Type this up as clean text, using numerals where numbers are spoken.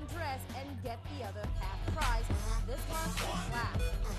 dress and get the other half prize. This one's for class.